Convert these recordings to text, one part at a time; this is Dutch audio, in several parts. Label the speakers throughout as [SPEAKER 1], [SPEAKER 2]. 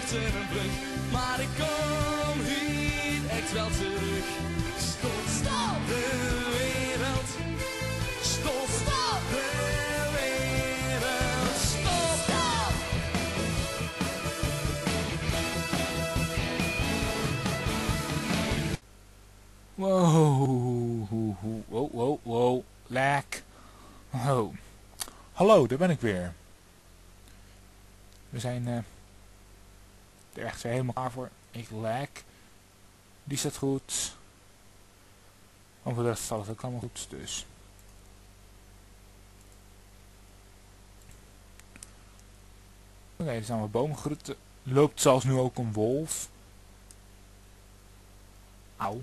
[SPEAKER 1] achter een brug. Maar ik kom hier echt wel terug. Stop, stop, de wereld. Stop, stop, de wereld. Stop, stop.
[SPEAKER 2] Wow, lag. Oh. Hallo, daar ben ik weer. We zijn er echt weer helemaal klaar voor. Ik lag. Die staat goed. En voor de rest staat het ook allemaal goed, dus. Oké, er staan we boomgroeten. Loopt zelfs nu ook een wolf. Auw.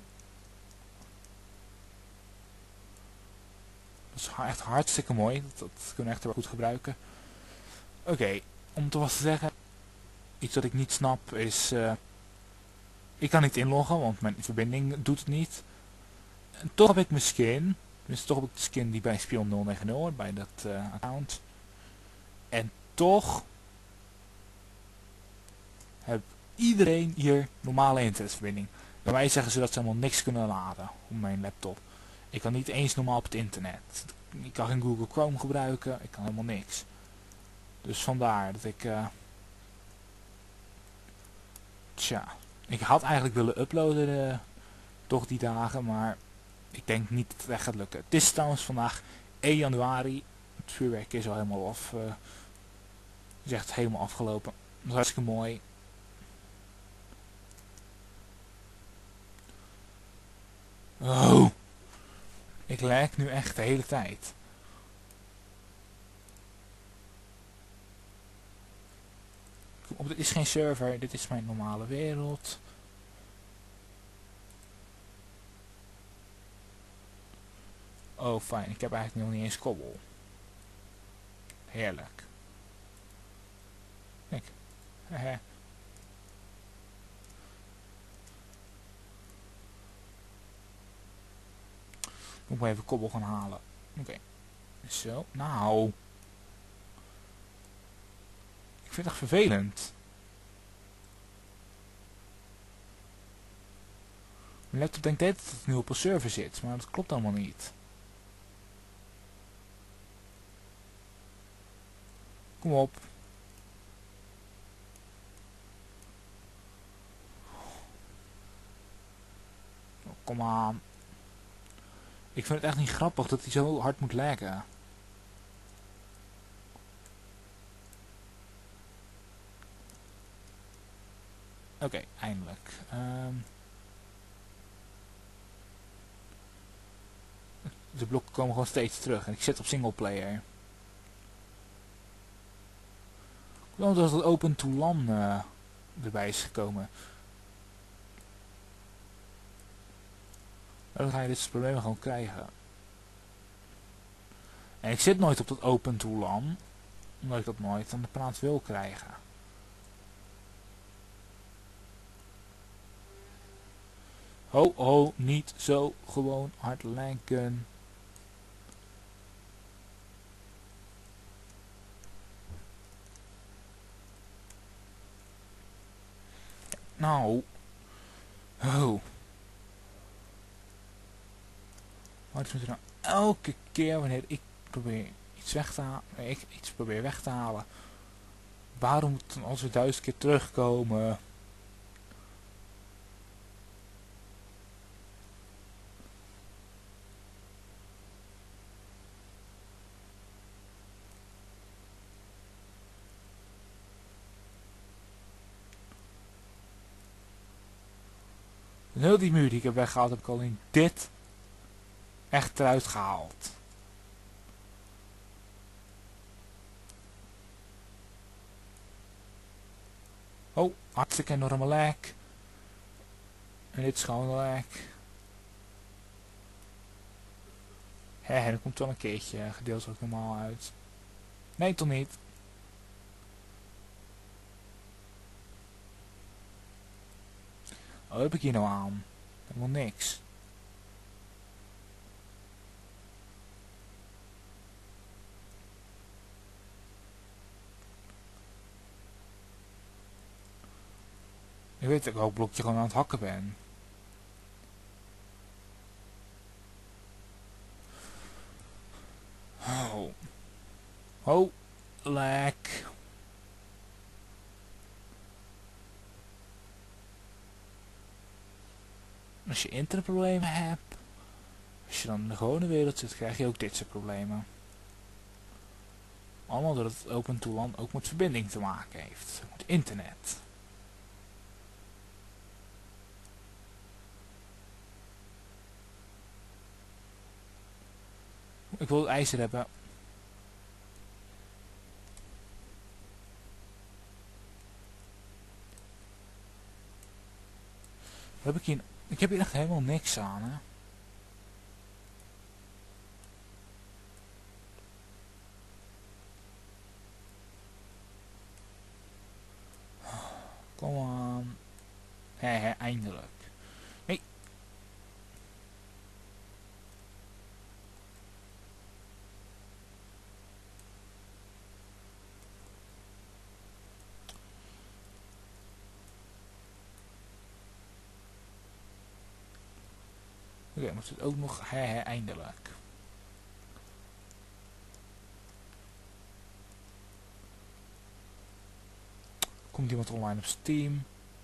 [SPEAKER 2] Dat is echt hartstikke mooi. Dat kunnen we echt wel goed gebruiken. Oké, om te wat te zeggen. Iets wat ik niet snap is... ik kan niet inloggen, want mijn verbinding doet het niet. En toch heb ik mijn skin. Dus toch heb ik de skin die bij Spion 090 hoort, bij dat account. En toch... heb iedereen hier normale internetverbinding. Bij mij zeggen ze dat ze helemaal niks kunnen laden op mijn laptop. Ik kan niet eens normaal op het internet. Ik kan geen Google Chrome gebruiken. Ik kan helemaal niks. Dus vandaar dat ik... tja. Ik had eigenlijk willen uploaden toch die dagen. Maar ik denk niet dat het echt gaat lukken. Het is trouwens vandaag 1 januari. Het vuurwerk is al helemaal af. Is echt helemaal afgelopen. Dat is hartstikke mooi. Oh. Ik lag nu echt de hele tijd. Kom op, dit is geen server, dit is mijn normale wereld. Oh fijn, ik heb eigenlijk nog niet eens kobbel. Heerlijk. Kijk. Hehe. Moet maar even kobbel gaan halen. Oké. Zo, nou. Ik vind het echt vervelend. Mijn laptop denkt dat het nu op een server zit, maar dat klopt allemaal niet. Kom op. Oh, kom aan. Ik vind het echt niet grappig dat hij zo hard moet laggen. Oké, eindelijk. De blokken komen gewoon steeds terug en ik zit op singleplayer. Want dat het Open to LAN erbij is gekomen. Dan ga je dit soort problemen gewoon krijgen. En ik zit nooit op dat Open to LAN. Omdat ik dat nooit aan de praat wil krijgen. Ho, ho, niet zo gewoon hard laggen. Nou. Oh. Wat moet er nou elke keer wanneer ik probeer iets weg te halen, probeer weg te halen. Waarom moet het dan als we 1000 keer terugkomen? En heel die muur die ik heb weggehaald, heb ik alleen dit echt eruit gehaald. Oh, hartstikke enorme lag. En dit is gewoon een lag. Dat komt wel een keertje gedeeltelijk normaal uit. Nee, toch niet. Wat heb ik hier nou aan? Helemaal niks. Ik weet dat ik ook blokje gewoon aan het hakken ben. Oh. Oh. Lek. Als je internetproblemen hebt. Als je dan in de gewone wereld zit, krijg je ook dit soort problemen. Allemaal doordat het Open Toolland ook met verbinding te maken heeft. Met internet. Ik wil het ijzer hebben. Wat heb ik hier? Ik heb hier echt helemaal niks aan, hè. Kom aan. Eindelijk. Nee. Oké, moet het ook nog eindelijk. Komt iemand online op Steam?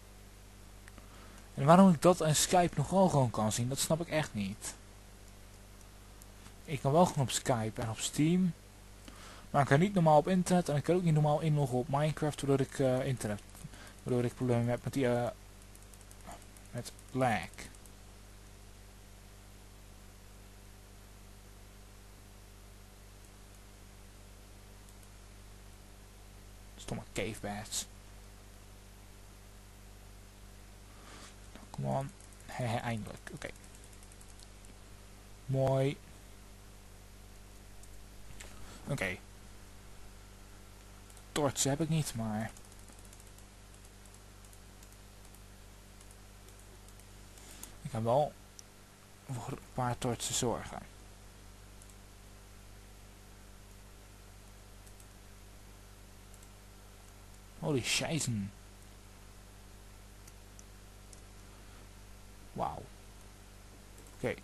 [SPEAKER 2] En waarom ik dat en Skype nog wel gewoon kan zien, dat snap ik echt niet. Ik kan wel gewoon op Skype en op Steam. Maar ik kan niet normaal op internet en ik kan ook niet normaal inloggen op Minecraft waardoor ik waardoor ik problemen heb met die met lag. Stomme cave bats. Kom on. Eindelijk. Oké. Mooi. Oké. Torch heb ik niet, maar... ik kan wel voor een paar torchen zorgen. Holy scheißen. Wauw. Oké.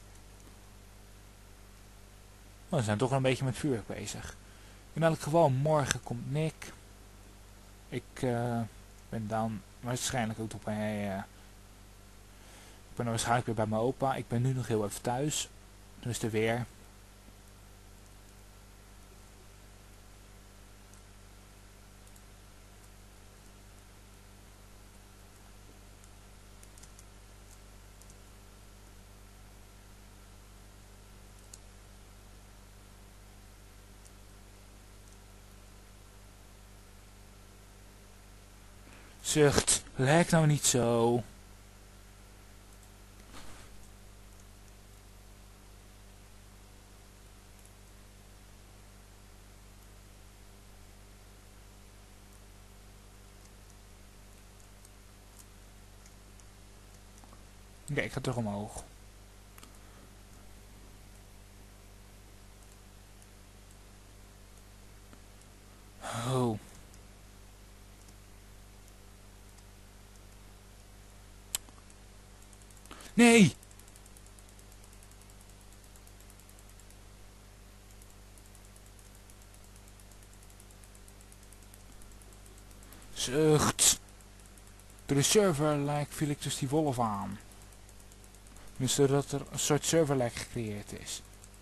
[SPEAKER 2] We zijn toch een beetje met vuurwerk bezig. In elk geval, morgen komt Nick. Ik ben dan waarschijnlijk ook bij... ik ben waarschijnlijk weer bij mijn opa. Ik ben nu nog heel even thuis. Dus er weer. Zucht, lijk nou niet zo. Oké, ik ga terug omhoog. Oh. Nee! Zucht! Door de serverlek viel ik dus die wolf aan. Dus doordat er een soort serverlek gecreëerd is.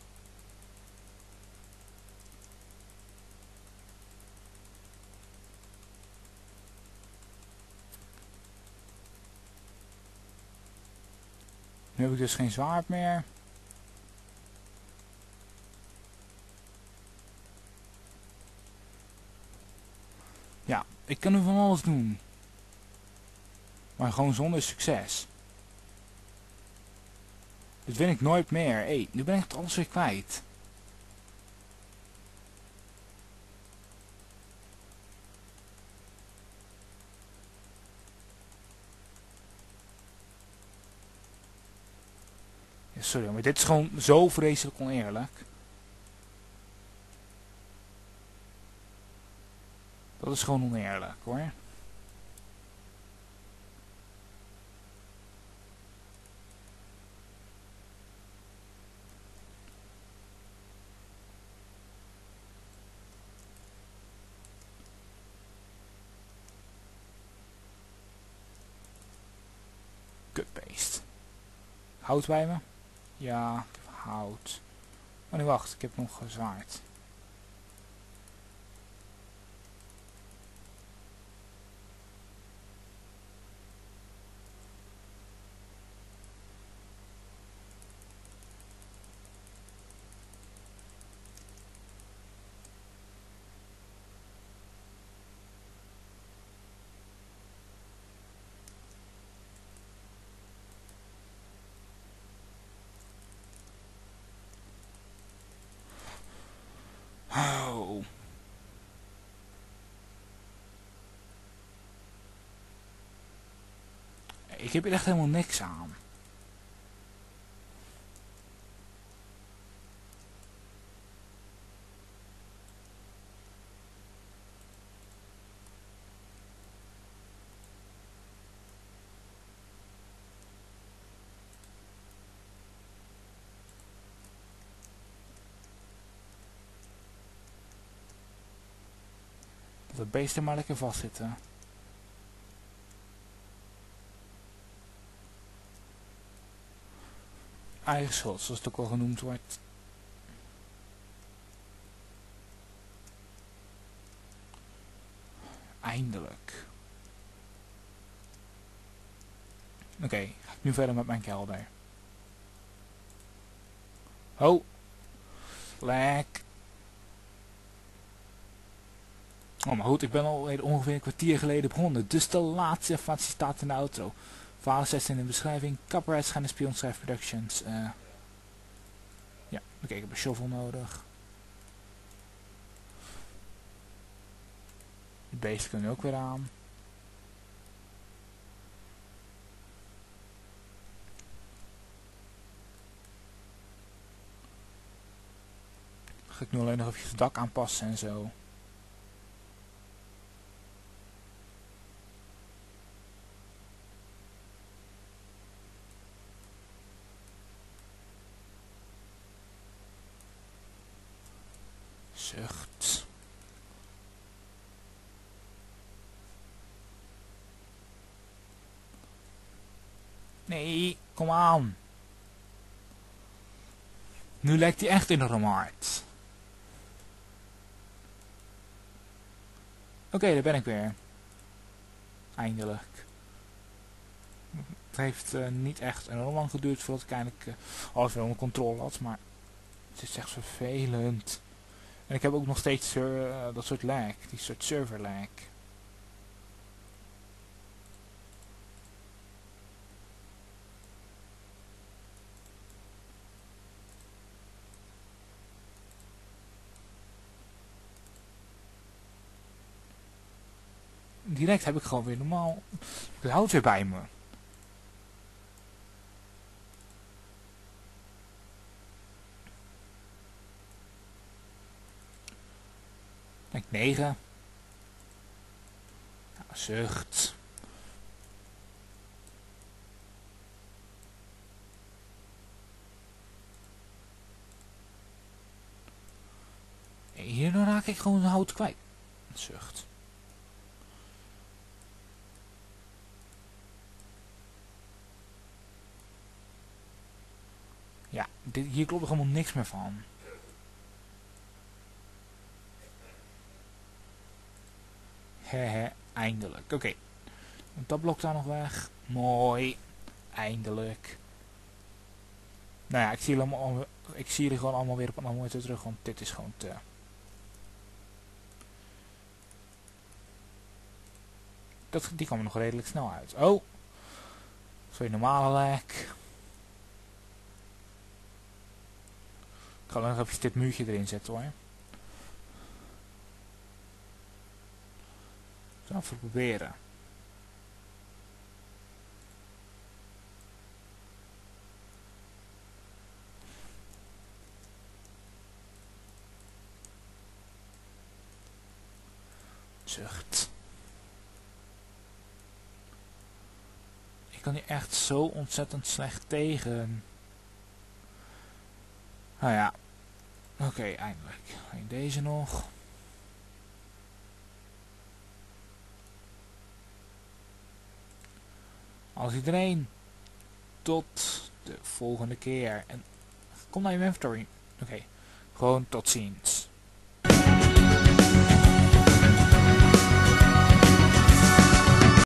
[SPEAKER 2] Nu heb ik dus geen zwaard meer. Ja, ik kan nu van alles doen. Maar gewoon zonder succes. Dit win ik nooit meer. Hé, nu ben ik het alles weer kwijt. Ja, sorry, maar dit is gewoon zo vreselijk oneerlijk. Dat is gewoon oneerlijk, hoor. Kutbeest. Hout bij me? Ja, ik heb hout. Oh nee, wacht, ik heb nog zwaard. Oh. Ik heb hier echt helemaal niks aan. Dat de beesten maar lekker vastzitten. Eigen schuld, zoals het ook al genoemd wordt. Eindelijk. Oké, ga ik nu verder met mijn kelder. Oh. Lek. Oh, maar goed, ik ben alweer ongeveer een kwartier geleden begonnen. Dus de laatste informatie staat in de outro. Verhalen 16 in de beschrijving. Copyright Schijn Spion Schrijf Productions. Ja, oké, ik heb een shovel nodig. De beesten kunnen ook weer aan. Ga ik nu alleen nog even het dak aanpassen en zo. Zucht. Nee, kom aan. Nu lijkt hij echt enorm hard. Oké, daar ben ik weer. Eindelijk. Het heeft niet echt enorm lang geduurd voordat ik eindelijk alles weer onder controle had, maar het is echt vervelend. En ik heb ook nog steeds dat soort lag, die soort server lag. Direct heb ik gewoon weer normaal het hout weer bij me. Denk 9. Ja, zucht. Hierdoor raak ik gewoon hout kwijt. Zucht. Ja, hier klopt er helemaal niks meer van. Hehe, eindelijk. Oké. Dat blok daar nog weg. Mooi. Eindelijk. Nou ja, ik zie jullie gewoon allemaal weer op een moment terug, want dit is gewoon te... Die komen nog redelijk snel uit. Oh. Twee normale lek. Ik ga nog even dit muurtje erin zetten hoor. Zo, even proberen. Zucht. Ik kan hier echt zo ontzettend slecht tegen. Nou ja. Oké, eindelijk. Alleen deze nog. Als iedereen. tot de volgende keer. En kom naar je inventory. Oké, gewoon tot ziens.